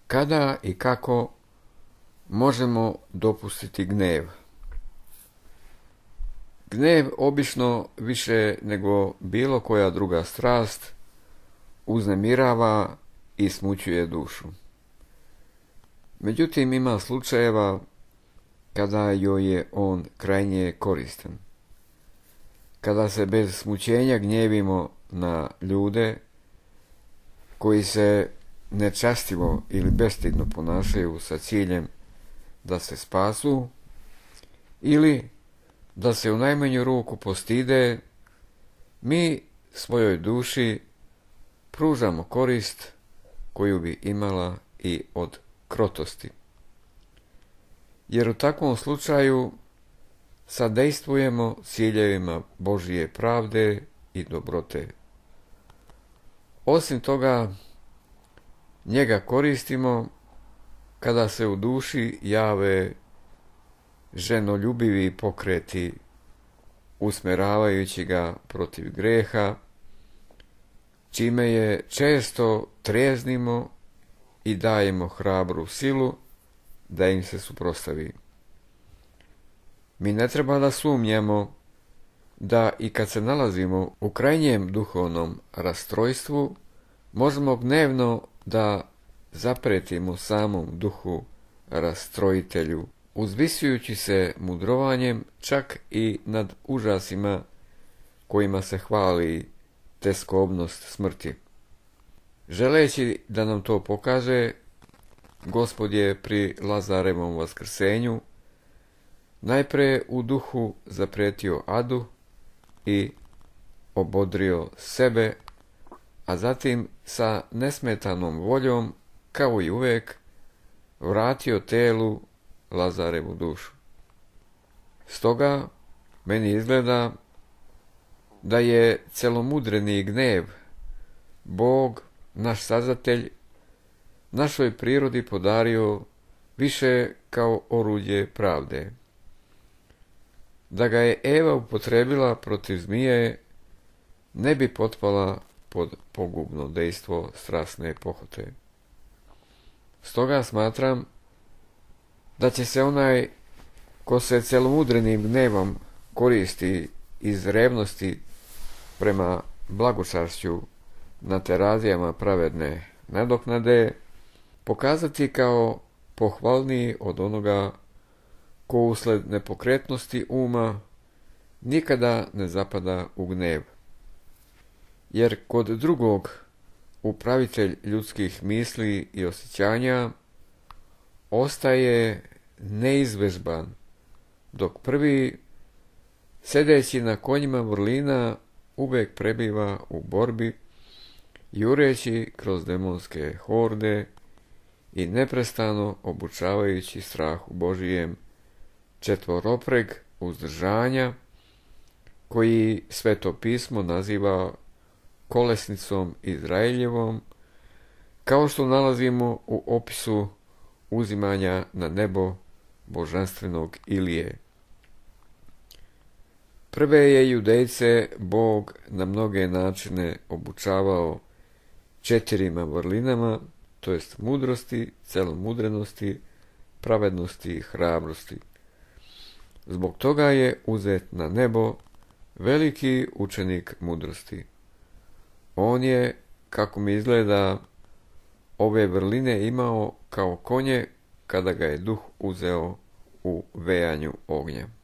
Kada i kako možemo dopustiti gnev? Gnev obično više nego bilo koja druga strast uznemirava i smućuje dušu. Međutim, ima slučajeva kada joj je on krajnje koristan. Kada se bez smućenja gnjevimo na ljude koji se nečastivo ili bestidno ponašaju sa ciljem da se spasu ili da se u najmanju ruku postide, mi svojoj duši pružamo korist koju bi imala i od krotosti. Jer u takvom slučaju sadejstvujemo ciljevima Božije pravde i dobrote. Osim toga, njega koristimo kada se u duši jave ženoljubivi pokreti usmeravajući ga protiv greha, čime je često trijeznimo i dajemo hrabru silu da im se suprotstavi. Mi ne treba da sumnjamo da i kad se nalazimo u krajnjem duhovnom rastrojstvu, možemo gnevno da zapretimo samom duhu rastrojitelju, uzvisujući se mudrovanjem čak i nad užasima kojima se hvali teskobnost smrti. Želeći da nam to pokaže, Gospod je pri Lazarevom vaskrsenju najpre u duhu zapretio adu i obodrio sebe, a zatim sa nesmetanom voljom, kao i uvek, vratio telu Lazarevu dušu. Stoga meni izgleda da je celomudreni gnev Bog, naš Sazatelj, našoj prirodi podario više kao oruđe pravde. Da ga je Eva upotrebila protiv zmije, ne bi potpala pod pogubno dejstvo strasne pohote. Stoga smatram da će se onaj ko se celomudrenim gnevom koristi iz revnosti prema blagočašću na terazijama pravedne nadoknade pokazati kao pohvalniji od onoga ko usled nepokretnosti uma nikada ne zapada u gnev. Jer kod drugog upravitelj ljudskih misli i osjećanja ostaje neizvežban, dok prvi, sedeći na konjima vrlina, uvek prebiva u borbi, jureći kroz demonske horde i neprestano obučavajući strahu Božijem četvoropreg uzdržanja, koji Sveto pismo naziva kolesnicom Izraeljevom, kao što nalazimo u opisu uzimanja na nebo božanstvenog Ilije. Prve je Judejce Bog na mnoge načine obučavao 4 vrlinama, to jest mudrosti, celomudrenosti, pravednosti i hrabrosti. Zbog toga je uzet na nebo veliki učenik mudrosti. On je, kako mi izgleda, ove vrline imao kao konje kada ga je duh uzeo u vejanju ognja.